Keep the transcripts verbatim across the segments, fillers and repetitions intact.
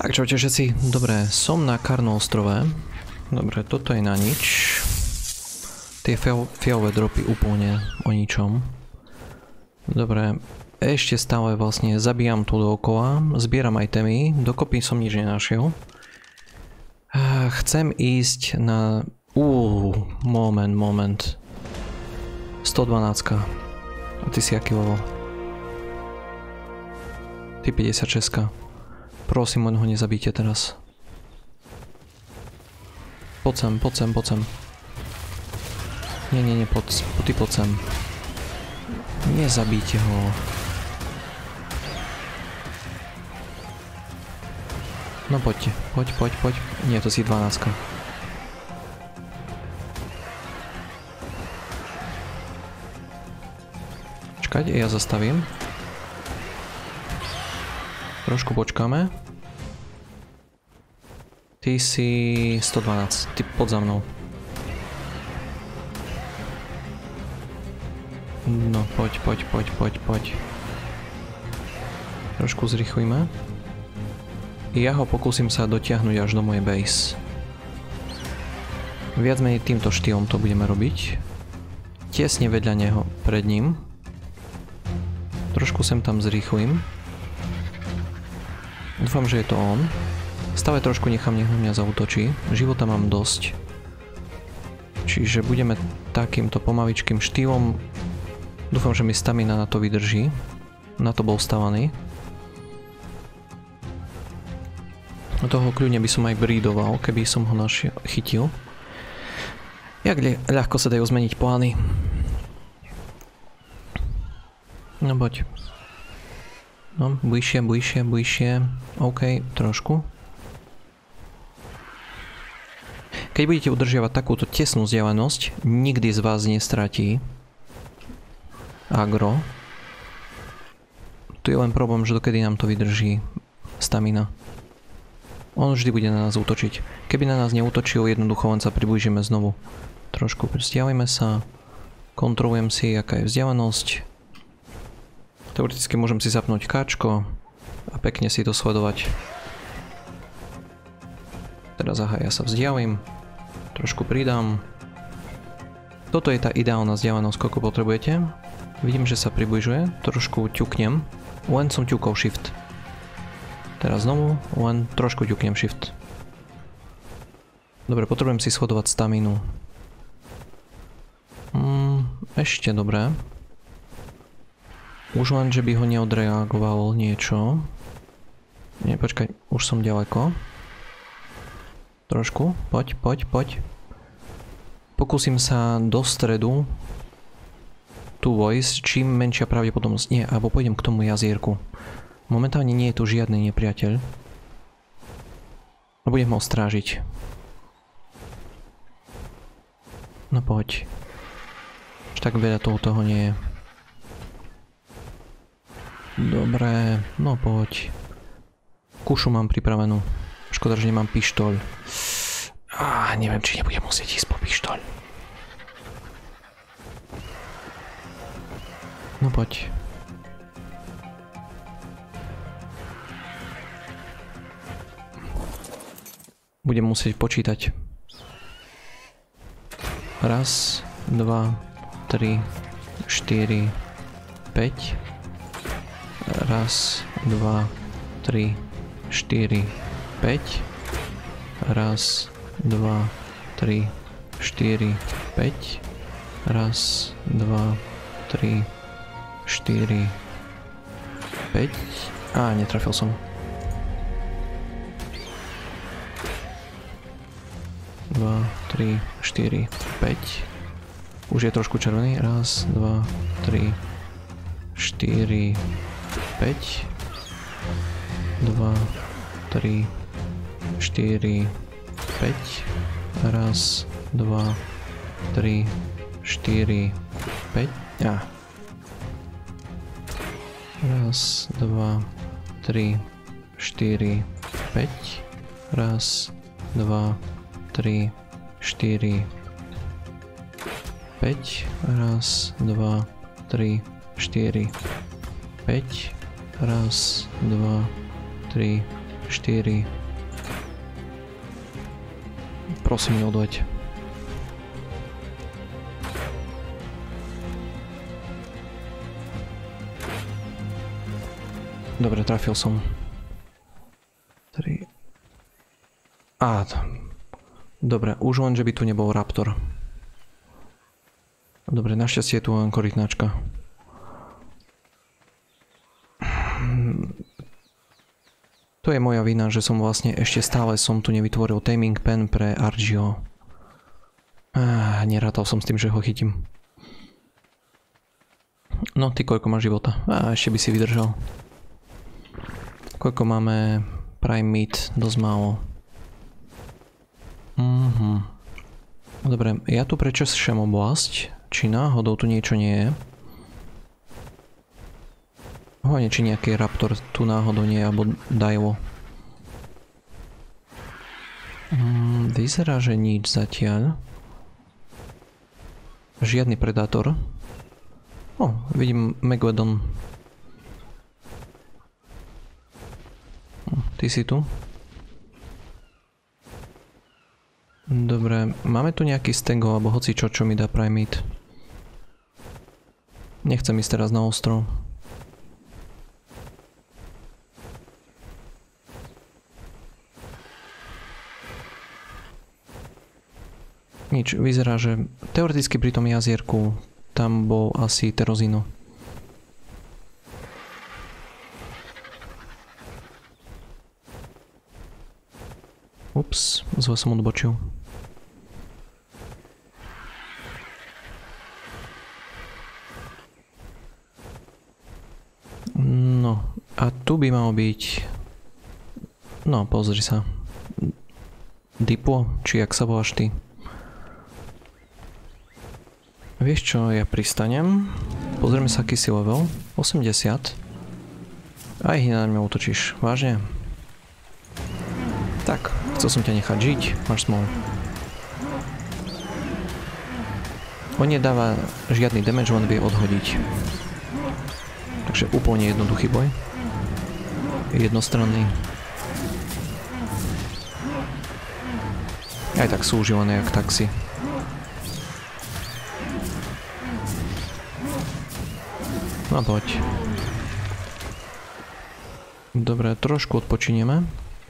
Tak čaute všetci, dobre, som na Karno ostrove. Dobre, toto je na nič. Tie fialové dropy úplne o ničom. Dobre, ešte stále vlastne zabíjam tu dookola, zbieram itemy, dokopy som nič nenašiel. Chcem ísť na... Uuu, moment, moment. sto dvanásť. A ty si aký level? Ty päťdesiatšesť. Prosím, len ho nezabíte teraz. Poď sem, poď sem, poď sem. Nie, nie, nie, poď, ty poď sem. Nezabíte ho. No poďte, poď, poď, poď. Nie, to si dvanásť. Čakať, ja zastavím. Trošku počkáme. Ty si sto dvanásť, ty pod za mnou. No poď, poď, poď, poď, poď. Trošku zrýchlíme. Ja ho pokúsim sa dotiahnuť až do mojej base. Viac menej týmto štýlom to budeme robiť. Tesne vedľa neho, pred ním. Trošku sem tam zrýchlim. Dúfam, že je to on. Stále trošku nechám, nech mňa zaútočí. Života mám dosť. Čiže budeme takýmto pomaličkým štýlom. Dúfam, že mi stamina na to vydrží. Na to bol stavaný. Toho kľudne by som aj brídoval, keby som ho našiel, chytil. Jak ľahko sa dajú zmeniť plány. No poď. No, bližšie, bližšie, bližšie. OK, trošku. Keď budete udržiavať takúto tesnú vzdialenosť, nikdy z vás nestratí agro. Tu je len problém, že dokedy nám to vydrží stamina. On vždy bude na nás útočiť. Keby na nás neútočil, jednoducho len sa priblížime znovu. Trošku vzdialíme sa. Kontrolujem si, aká je vzdialenosť. Teoreticky môžem si zapnúť káčko a pekne si to sledovať. Teraz aha, ja sa vzdialím. Trošku pridám. Toto je tá ideálna vzdialenosť, koľko potrebujete. Vidím, že sa približuje. Trošku ťuknem. Len som ťukol shift. Teraz znovu, len trošku ťuknem shift. Dobre, potrebujem si sledovať staminu. Hmm, ešte dobré. Už len, že by ho neodreagovalo niečo. Nie, počkaj, už som ďaleko. Trošku, poď, poď, poď. Pokúsim sa do stredu tu vojsť, čím menšia pravdepodobnosť. Nie, alebo pôjdem k tomu jazierku. Momentálne nie je tu žiadny nepriateľ. A budem ho strážiť. No poď. Už tak veľa toho toho nie je. Dobre, no poď. Kušu mám pripravenú. Škoda, že nemám pištoľ. Á, neviem, či nebudem musieť ísť po pištoľ. No poď. Budem musieť počítať. Raz, dva, tri, štyri, päť. Raz, dva, tri, štyri, päť. Raz, dva, tri, štyri, päť. Raz, dva, tri, štyri, päť. Á, netrafil som. dva, tri, štyri, päť. Už je trošku červený. Raz, dva, tri, štyri, päť. dva, tri, štyri, päť. Raz, dva, tri, štyri, päť. Á. Raz, dva, tri, štyri, päť. Raz, dva, tri, štyri, päť. Raz, dva, tri, štyri, päť. Raz, dva, tri, štyri. Prosím, neodveď. Dobre, trafil som. tri. Á, dobre, už len, že by tu nebol raptor. Dobre, našťastie je tu len korytnačka. To je moja vina, že som vlastne ešte stále som tu nevytvoril taming pen pre Argio. Ah, nerátal som s tým, že ho chytím. No, ty koľko má života? Á, ešte by si vydržal. Koľko máme? Prime meat, dosť málo. Mhm. Dobre, ja tu prečešem oblasť. Či náhodou tu niečo nie je. Hlavne, či nejaký raptor tu náhodou nie je, alebo Daiwo. Hmm, vyzerá, že nič zatiaľ. Žiadny predátor. O, vidím Megalodon. Ty si tu? Dobre, máme tu nejaký stego, alebo hoci čo, čo mi dá prime meat. Nechcem ísť teraz na ostrov. Nič, vyzerá, že teoreticky pri tom jazierku tam bol asi Terozino. Ups, zle som odbočil. No, a tu by malo byť... No, pozri sa. Dipo, či jak sa voláš ty? Vieš čo, ja pristanem. Pozrieme sa, aký si level. osemdesiat. Aj hneď na mňa útočíš. Vážne? Tak, chcel som ťa nechať žiť. Máš smol. On nedáva žiadny damage, len vie odhodiť. Takže úplne jednoduchý boj. Jednostranný. Aj tak sú užívané jak taxi. No poď. Dobre, trošku odpočinieme.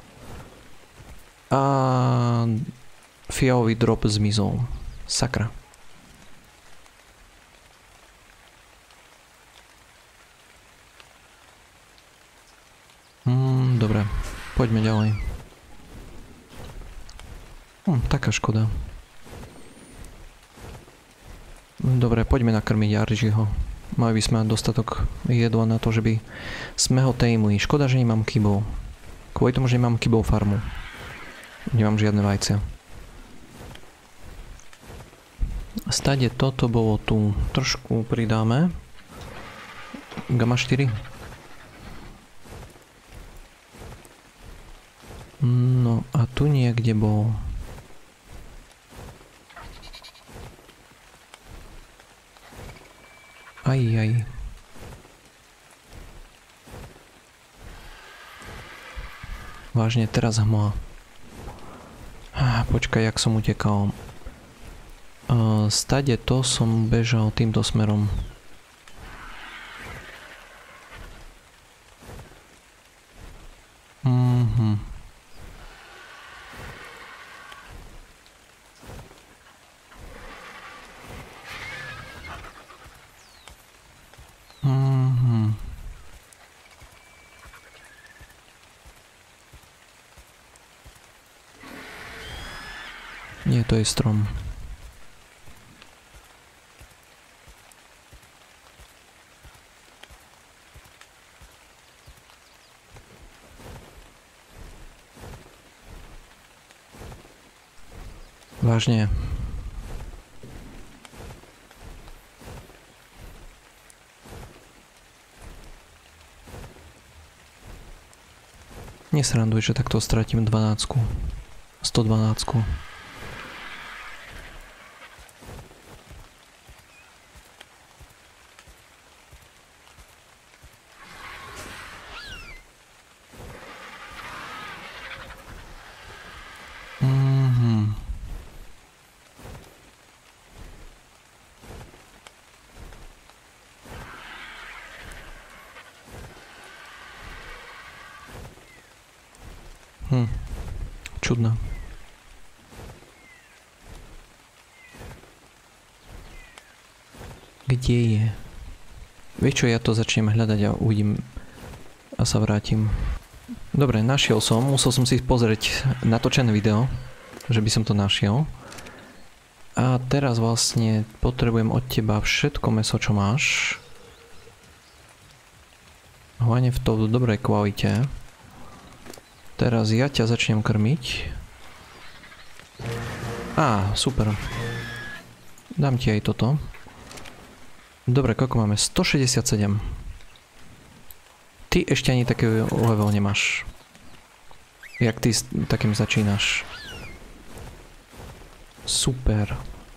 A fialový drop zmizol. Sakra. Mm, dobre, poďme ďalej. Hm, taká škoda. Dobre, poďme nakrmiť Argieho. Mali by sme mať dostatok jedla na to, že by sme ho tameli. Škoda, že nemám kybov. Kvôli tomu, že nemám kybov farmu. Nemám žiadne vajcia. Stade toto bolo tu. Trošku pridáme. Gamma štyri. No a tu niekde bol. Aj, aj. Vážne, teraz hmla. Ah, počkaj, jak som utekal. Uh, stade to som bežal týmto smerom. Mhm. Mhm. Nie, to je strom. Vážne. Nesranduj, že takto stratím dvanásť. sto dvanásť. Hm. Čudné. Kde je? Vieš čo, ja to začnem hľadať a uvidím a sa vrátim. Dobre, našiel som, musel som si pozrieť natočené video, že by som to našiel. A teraz vlastne potrebujem od teba všetko mäso, čo máš. Hlavne v to v dobrej kvalite. Teraz ja ťa začnem krmiť. Á, super. Dám ti aj toto. Dobre, koľko máme? stošesťdesiatsedem. Ty ešte ani taký level nemáš. Jak ty s takým začínaš. Super.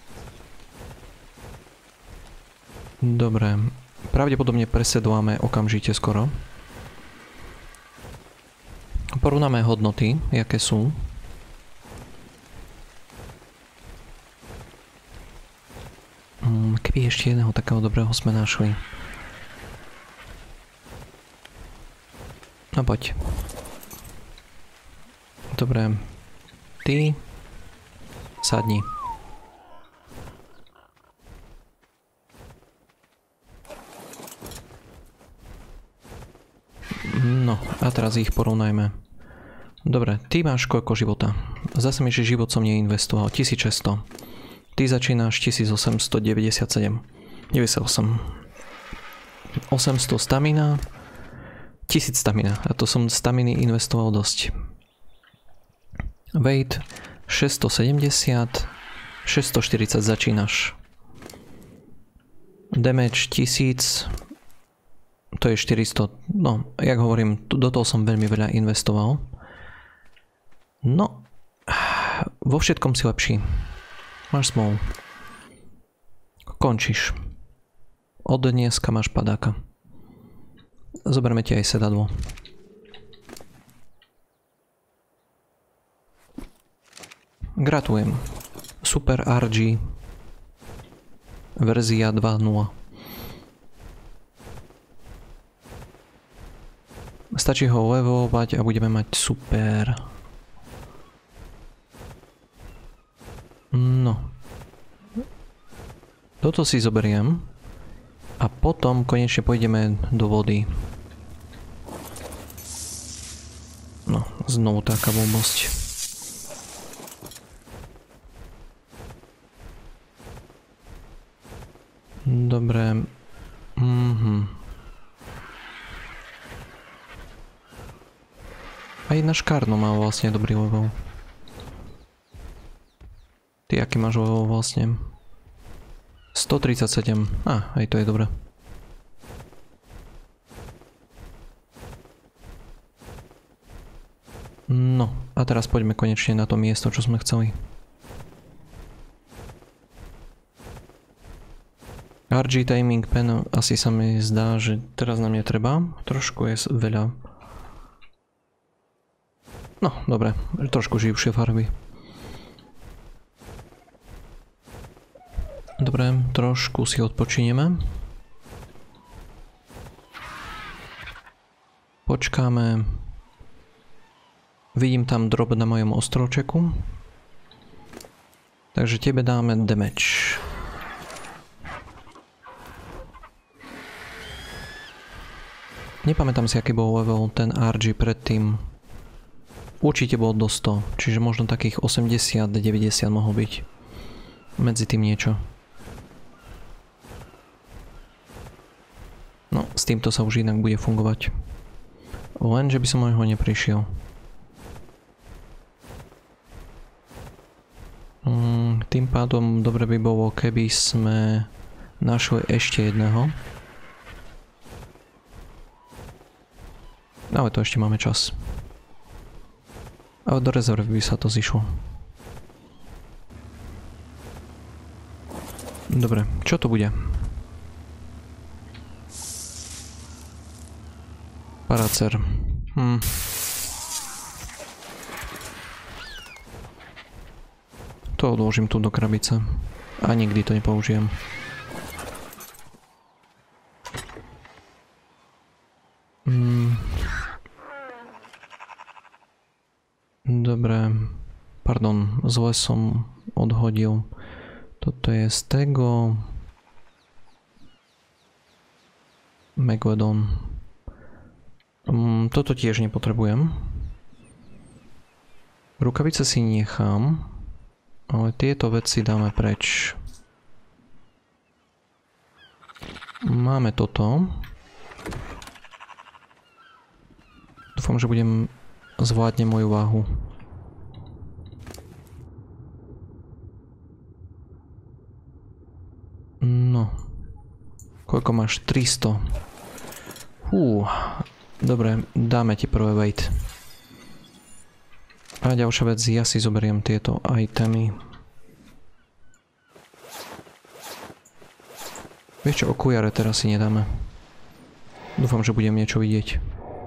Dobre. Pravdepodobne presedláme okamžite skoro. Porovnáme hodnoty, jaké sú. Keby ešte jedného takého dobrého sme našli. No poď. Dobre. Ty sadni. No, a teraz ich porovnajme. Dobre, ty máš koľko života? Zase mi, že život som neinvestoval. tisícšesťsto. Ty začínaš tisícosemstodeväťdesiatsedem. deväťdesiatosem. osemsto stamina. tisíc stamina. A to som staminy investoval dosť. Weight šesťstosedemdesiat. šesťstoštyridsať začínaš. Damage tisíc. To je štyristo. No, jak hovorím, do toho som veľmi veľa investoval. No, vo všetkom si lepší. Máš smol. Končíš. Od dneska máš padáka. Zoberme ti aj sedadlo. Gratulujem. Super er gé. Verzia dva bodka nula. Stačí ho levelovať a budeme mať super. No. Toto si zoberiem. A potom konečne pôjdeme do vody. No, znovu taká blbosť. Dobre. Mhm. Aj na škárnu má vlastne dobrý level. Ty, aký máš level vlastne? stotridsaťsedem. Á, aj to je dobré. No, a teraz poďme konečne na to miesto, čo sme chceli. er gé Timing Pen asi sa mi zdá, že teraz nám netreba. Trošku je veľa. No, dobre, trošku živšie farby. Dobre, trošku si odpočinieme. Počkáme. Vidím tam drop na mojom ostrovčeku. Takže tebe dáme damage. Nepamätám si, aký bol level ten er gé predtým. Určite bol do sto, čiže možno takých osemdesiat deväťdesiat mohol byť. Medzi tým niečo. No, s týmto sa už inak bude fungovať. Lenže by som o neho neprišiel. Mm, tým pádom dobre by bolo, keby sme našli ešte jedného. Ale to ešte máme čas. Ale do rezervy by sa to zišlo. Dobre, čo to bude? Paracer. Hm. To odložím tu do krabice. A nikdy to nepoužijem. Hmm. Dobre. Pardon, zle som odhodil. Toto je stego. Megalodon. Um, toto tiež nepotrebujem. Rukavice si nechám. Ale tieto veci dáme preč. Máme toto. Dúfam, že budem zvládne moju váhu. No. Koľko máš? tristo. Hú. Dobre, dáme ti prvé weight. A ďalšia vec, ja si zoberiem tieto itemy. Vieš čo, okujare teraz si nedáme. Dúfam, že budem niečo vidieť.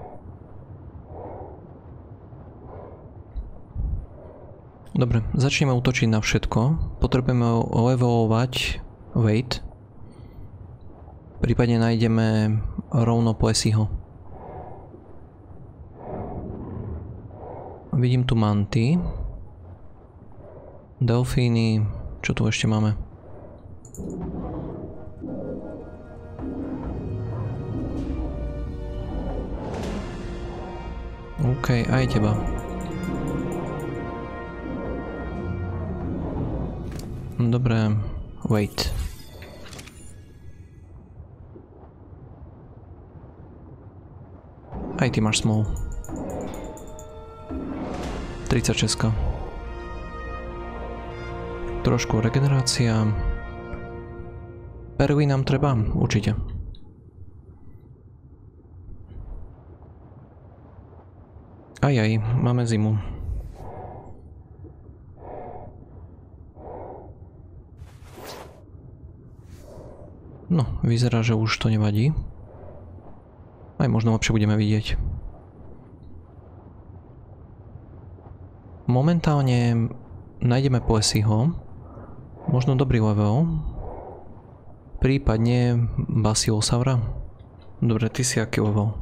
Dobre, začneme útočiť na všetko. Potrebujeme levelovať weight. Prípadne nájdeme rovno Plesiho. Vidím tu manty. Delfíny. Čo tu ešte máme? OK, aj teba. Dobre, wait. Aj ty máš small. tridsaťšesť. Trošku regenerácia. Pervy nám treba, určite. Aj aj, máme zimu. No, vyzerá, že už to nevadí. Aj možno lepšie budeme vidieť. Momentálne nájdeme Plesiho. Možno dobrý level. Prípadne Basilosaura. Dobre, ty si aký level?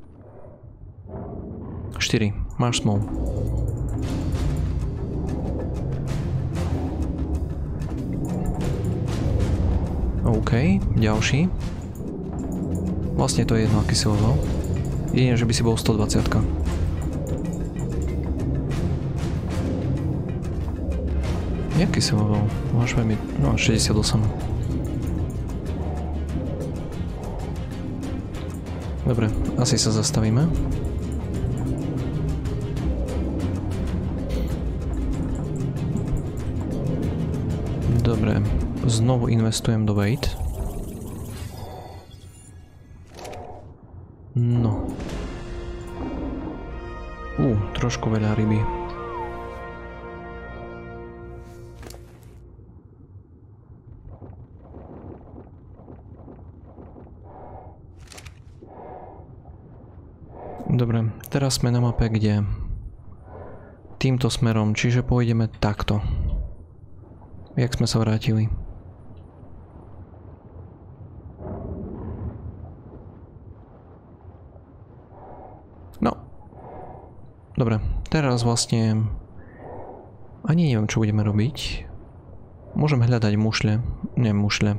štyri. Máš small. OK, ďalší. Vlastne to je jedno, aký si level. Jedine, že by si bol stodvadsať. Jaký si level? Máš veľmi... no, šesťdesiatosem. Dobre, asi sa zastavíme. Dobre, znovu investujem do weight. No. Ú, trošku veľa ryby. Dobre, teraz sme na mape, kde týmto smerom, čiže pôjdeme takto. Jak sme sa vrátili. No. Dobre, teraz vlastne ani neviem, čo budeme robiť. Môžem hľadať mušle. Nie, mušle.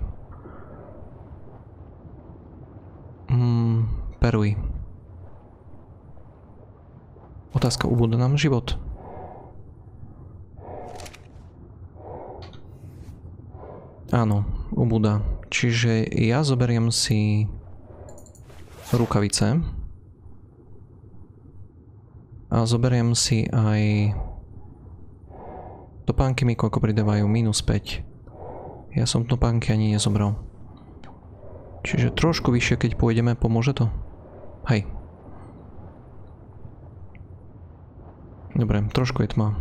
Mm, perly. Otázka, ubúda nám život? Áno, ubúda. Čiže ja zoberiem si rukavice. A zoberiem si aj topánky mi koľko pridávajú, minus päť. Ja som topánky ani nezobral. Čiže trošku vyššie, keď pôjdeme, pomôže to? Hej. Dobre, trošku je tma.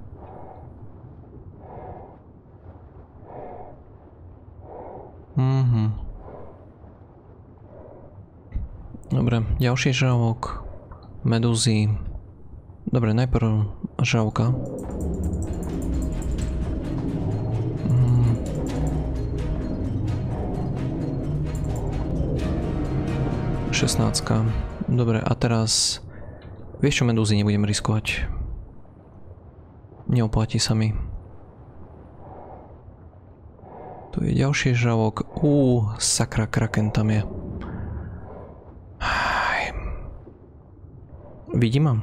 Mhm. Dobre, ďalší žralok. Medúzy. Dobre, najprv žralka. Mm. šestnáctka. Dobre, a teraz... Vieš čo, medúzy nebudem riskovať. Neoplatí sa mi. Tu je ďalší žravok. Uuu, sakra, kraken tam je. Aj. Vidím ma?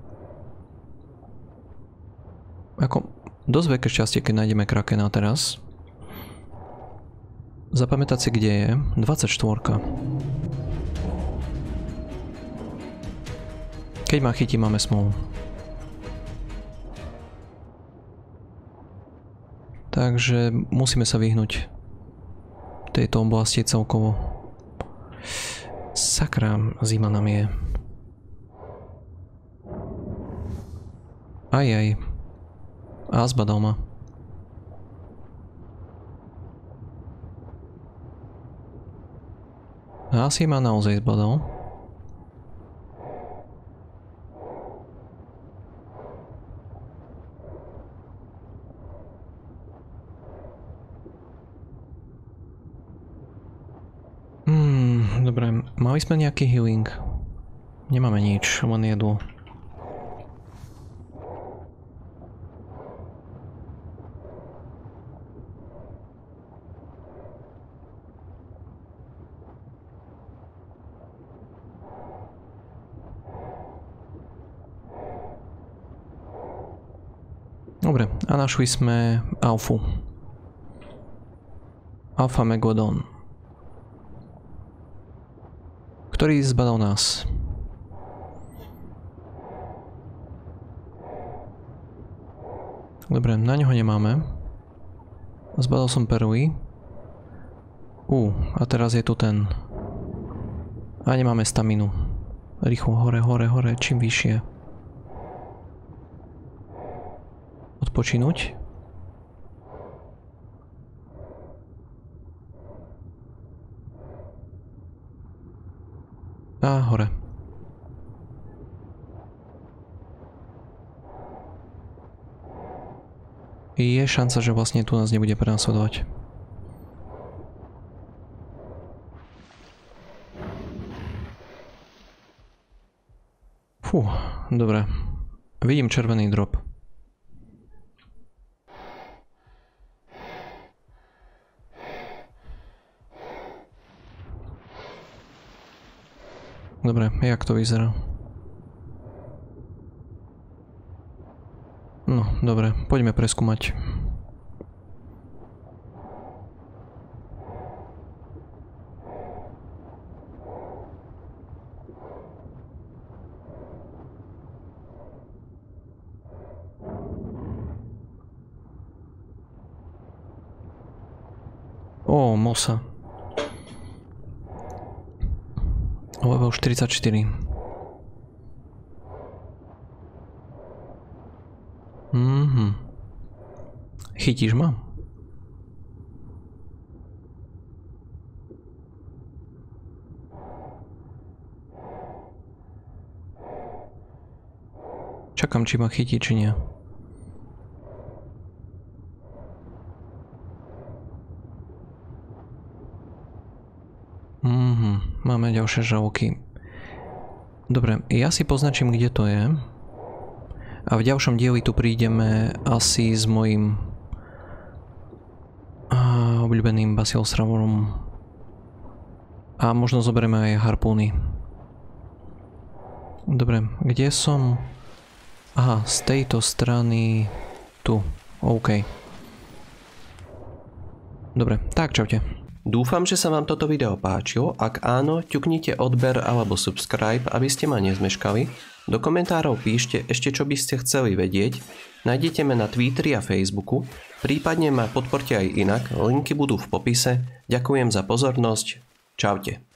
Ako, dosť veľké šťastie, keď nájdeme krakena teraz. Zapamätať si, kde je. dvadsaťštyri. Keď ma chytí, máme smolu. Takže musíme sa vyhnúť tejto oblasti celkovo. Sakra, zima nám je. Aj, aj. A zbadal ma. Asi ma naozaj zbadal. Hmm, dobre. Mali sme nejaký healing? Nemáme nič, len jedlo. Dobre, a našli sme Alfu. Alfa Megodon. Ktorý zbadal nás. Dobre, na neho nemáme. Zbadal som perly. Ú, a teraz je tu ten. A nemáme staminu. Rýchlo, hore, hore, hore, čím vyššie. Odpočinúť. A hore. Je šanca, že vlastne tu nás nebude prenasledovať. Fú, dobre. Vidím červený drop. Dobre, jak to vyzerá? No, dobre, poďme preskúmať. Ó, mosa. Level štyridsaťštyri. Mhm. Chytíš ma? Čakám, či ma chytí, či nie. Mhm, máme ďalšie žraloky. Dobre, ja si poznačím, kde to je. A v ďalšom dieli tu prídeme asi s mojím obľúbeným Basilstravorom. A možno zoberieme aj harpúny. Dobre, kde som? Aha, z tejto strany tu. OK. Dobre, tak čaute. Dúfam, že sa vám toto video páčilo. Ak áno, ťuknite odber alebo subscribe, aby ste ma nezmeškali. Do komentárov píšte ešte, čo by ste chceli vedieť. Nájdete ma na Twitteri a Facebooku. Prípadne ma podporte aj inak. Linky budú v popise. Ďakujem za pozornosť. Čaute.